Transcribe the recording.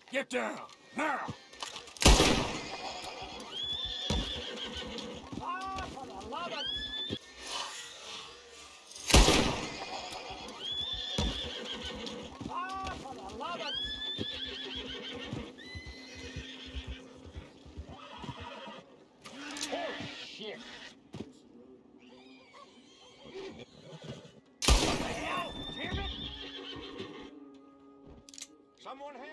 Get down, now! Ah, for the love of... Ah, for the love of... Oh, shit. What the hell? Damn it! Someone help!